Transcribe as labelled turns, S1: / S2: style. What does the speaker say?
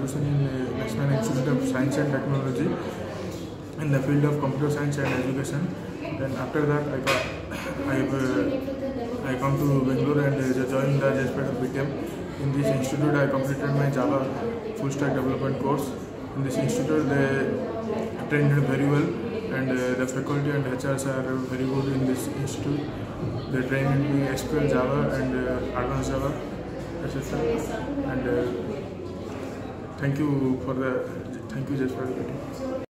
S1: admission in National Institute of Science and Technology in the field of computer science and education. Then after that, I come to Bangalore and joined the Jspiders BTM. In this institute, I completed my Java full stack development course. In this institute, they trained very well, and the faculty and HRs are very good in this institute. They trained me SQL, Java, and advanced Java, etc. And thank you Jspiders BTM.